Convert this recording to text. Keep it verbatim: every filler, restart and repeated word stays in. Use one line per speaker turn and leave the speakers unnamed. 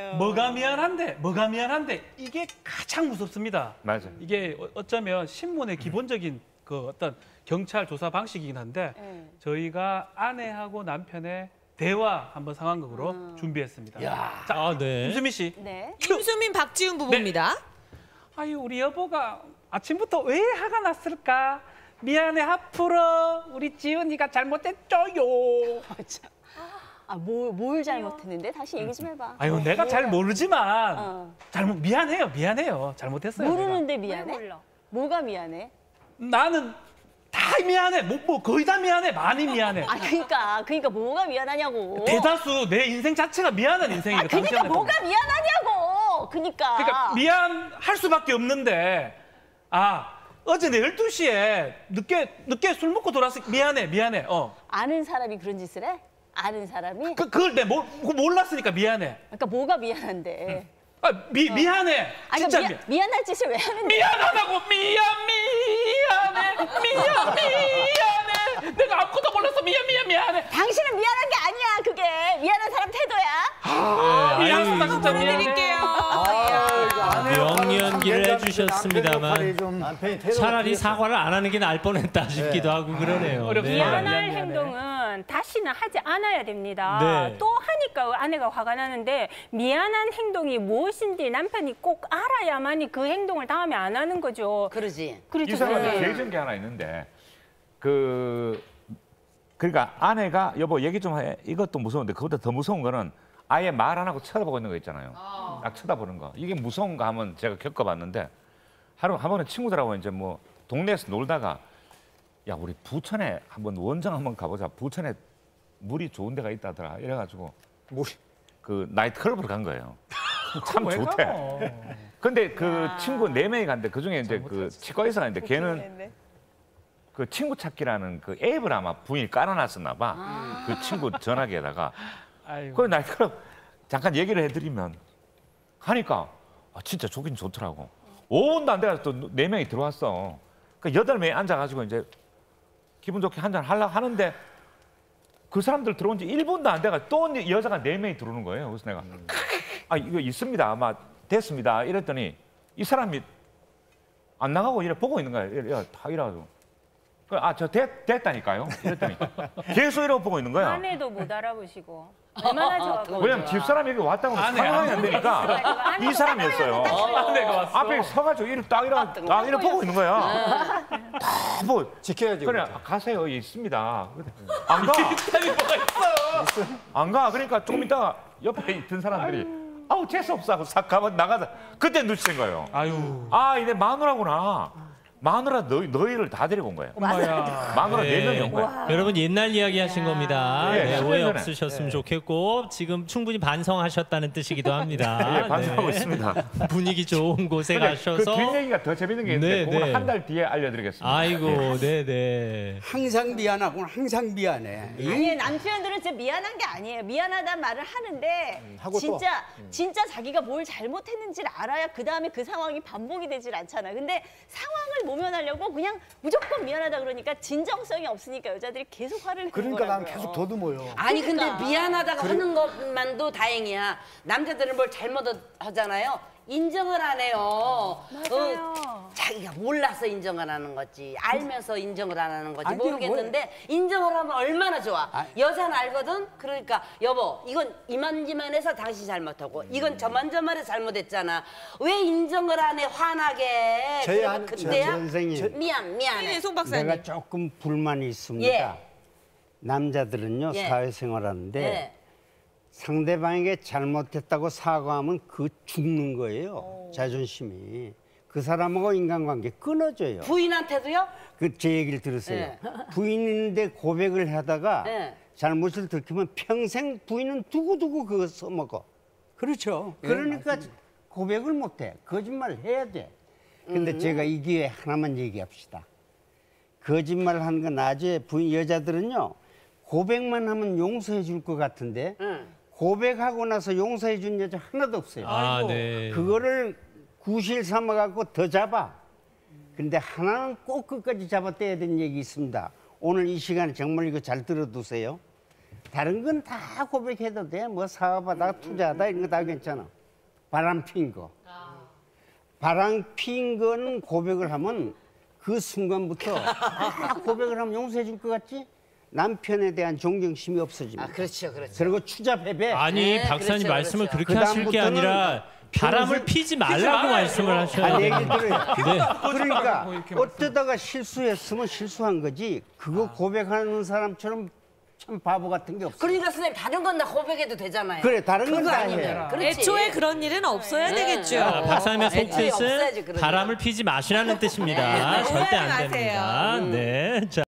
뭐가 미안한데, 뭐가 미안한데 이게 가장 무섭습니다.
맞아.
이게 어쩌면 신문의 기본적인 그 어떤 경찰 조사 방식이긴 한데
네.
저희가 아내하고 남편의 대화 한번 상황극으로
음.
준비했습니다.
야.
자,
아, 네.
임수미 씨.
네.
임수민 박지훈 부부입니다.
아유, 우리 여보가 아침부터 왜 화가 났을까? 미안해, 앞으로 우리 지은이가 잘못했죠요.
아, 뭘, 뭘 잘못했는데? 다시 얘기 좀 해봐.
아유, 내가 잘 모르지만
어.
잘못 미안해요, 미안해요. 잘못했어요.
모르는데
내가.
미안해? 몰라. 뭐가 미안해?
나는 다 미안해. 뭐, 뭐 거의 다 미안해. 많이 미안해.
아, 그러니까, 그러니까 뭐가 미안하냐고.
대다수 내 인생 자체가 미안한 인생이에요.
아, 그러니까 뭐가 미안하냐고. 그러니까.
그러니까 미안할 수밖에 없는데 아 어제 내 열두 시에 늦게 늦게 술 먹고 돌아서 미안해 미안해. 어.
아는 사람이 그런 짓을 해? 아는 사람이?
그 그걸 내 몰, 몰랐으니까 미안해.
그러니까 뭐가 미안한데?
아, 미, 미안해.
아니,
진짜
미안, 미안할 짓을 왜 하는데?
미안하다고 미안 미안해 미안 미안해 내가 아무것도 몰라서 미안 미안 미안해.
당신은 미안한 게 아니야, 그게. 미안한 사람 태도야.
아, 미안하다 진짜 미안해.
보내드릴게요.
명연기를 해주셨습니다만
남편이 태도가
차라리
틀렸어요.
사과를 안 하는 게 나을 뻔했다 싶기도 하고 그러네요.
어렵습니다.
네.
미안,
미안할
미안해.
행동은 다시는 하지 않아야 됩니다.
네.
또 하니까 아내가 화가 나는데 미안한 행동이 무엇인지 남편이 꼭 알아야만이 그 행동을 다음에 안 하는 거죠.
그러지.
그렇죠.
이 사람한테
네.
제일 좋은 게 하나 있는데 그 그러니까 아내가 여보 얘기 좀 해. 이것도 무서운데 그보다 더 무서운 거는 아예 말 안 하고 쳐다보고 있는 거 있잖아요. 딱 쳐다보는 거. 이게 무서운가 하면 제가 겪어봤는데 하루 한 번은 친구들하고 이제 뭐 동네에서 놀다가 야 우리 부천에 한번 원정 한번 가보자. 부천에 물이 좋은 데가 있다더라. 이래가지고
물.
그 나이트클럽으로 간 거예요. 참
왜
좋대.
가노?
근데 그 친구 네 명이 갔는데 그 중에 이제 그 치과 의사 갔는데 걔는 그 친구 찾기라는 그 앱을 아마 부인이 깔아놨었나 봐. 그 친구 전화기에다가.
아이고.
그래 나이트클럽 잠깐 얘기를 해드리면 하니까 아, 진짜 좋긴 좋더라고. 오 분도 안 돼가지고 또 네 명이 들어왔어. 그 여덟 명이 앉아가지고 이제 기분 좋게 한잔 하려고 하는데 그 사람들 들어온 지 일 분도 안 돼가지고 또 여자가 네 명이 들어오는 거예요. 그래서 내가 아 이거 있습니다. 아마 됐습니다. 이랬더니 이 사람이 안 나가고 이래 보고 있는 거야. 이래, 다 이래가지고. 아, 저 됐다니까요. 이랬더니 계속 이러고 보고 있는 거야.
아내도 못 알아보시고 얼마나 좋아하고.
왜냐면 집사람이 여기 왔다고
아내,
상황이 안 되니까 이 사람이었어요.
아내가 왔어.
앞에 서가지고 이렇게 딱 이러고 딱 이러고 보고 있는 거야. 다 보고.
지켜야지.
그래
그것도.
가세요. 여기 있습니다. 안 가. 안 가. 그러니까 조금 있다가 옆에 있던 사람들이 아우 재수 없어 하고 싹 가면 나가자. 그때 눈치챈 거예요.
아유.
아 이제 마누라구나. 마누라 너희, 너희를 다 데리고 온 거예요.
엄마야.
마누라 네
네.
명이 온 거야.
여러분 옛날 이야기 하신 겁니다.
네,
네,
십 년
오해
전에.
없으셨으면 좋겠고 지금 충분히 반성하셨다는 뜻이기도 합니다.
예, 반성하고
네.
있습니다.
분위기 좋은 곳에
근데
가셔서
그 뒷얘기가 더 재밌는 게 있는데
네,
그건
네.
한 달 뒤에 알려드리겠습니다.
아이고, 네네.
항상 미안하고 항상 미안해.
아니, 남편들은 진짜 미안한 게 아니에요. 미안하다는 말을 하는데
하고
진짜 진짜 자기가 뭘 잘못했는지를 알아야 그 다음에 그 상황이 반복이 되질 않잖아. 근데 상황을 모면하려고 그냥 무조건 미안하다 그러니까 진정성이 없으니까 여자들이 계속 화를 내는
그러니까 난
거라고요.
계속 더듬어요.
아니 근데
그러니까.
미안하다고 하는 것만도 다행이야. 남자들은 뭘 잘못 하잖아요. 인정을 안 해요.
맞아요.
어, 자기가 몰라서 인정을 안 하는 거지. 알면서 인정을 안 하는 거지.
아니,
모르겠는데 인정을 하면 얼마나 좋아.
아.
여자는 알거든. 그러니까 여보 이건 이만저만해서 당신 잘못하고 이건 저만저만해서 잘못했잖아. 왜 인정을 안 해 화나게.
저희
그러면
한-
그때야
선생님,
미안 미안해.
네, 송 박사님.
내가 조금 불만이 있습니다.
예.
남자들은요
예.
사회생활하는데
네.
상대방에게 잘못했다고 사과하면 그 죽는 거예요. 자존심이. 그 사람하고 인간관계 끊어져요.
부인한테도요?
그 제 얘기를 들으세요.
네.
부인인데 고백을 하다가
네.
잘못을 들키면 평생 부인은 두고두고 그거 써먹어. 그렇죠. 그러니까 고백을 못해. 거짓말 해야 돼. 근데
음.
제가 이 기회에 하나만 얘기합시다. 거짓말 하는 건 나중에 부인 여자들은요. 고백만 하면 용서해 줄 것 같은데
응.
고백하고 나서 용서해 준 여자 하나도 없어요.
아, 네.
그거를 구실 삼아갖고 더 잡아. 근데 하나는 꼭 끝까지 잡아떼야 되는 얘기 있습니다. 오늘 이 시간에 정말 이거 잘 들어두세요. 다른 건 다 고백해도 돼. 뭐 사업하다가 투자하다 이런 거 다 괜찮아. 바람 핀 거. 바람 핀 거는 고백을 하면 그 순간부터 아, 고백을 하면 용서해 줄 것 같지? 남편에 대한 존경심이 없어집니다.
아, 그렇죠, 그렇죠.
그리고 추잡해배.
아니
네,
박사님
그렇죠,
말씀을
그렇죠.
그렇게 하실 게
그다음부터는
아니라 바람을
평생-
피지 말라고 말씀을 하셔야
아니, 얘기
됩니다.
들어요.
네.
그러니까
이렇게
어쩌다가 실수했으면 실수한 거지. 그거 고백하는 사람처럼 참 바보 같은 게 없어.
그러니까 선생님 다른 건 다 고백해도 되잖아요.
그래, 다른 건
그거
다
아니면.
해.
그렇지.
애초에 그런 일은 없어야 되겠죠.
아, 박사님의
애초에 없어야지,
속뜻은
그러면.
바람을 피지 마시라는 뜻입니다.
네,
절대 안
오해하지
됩니다. 네. 자.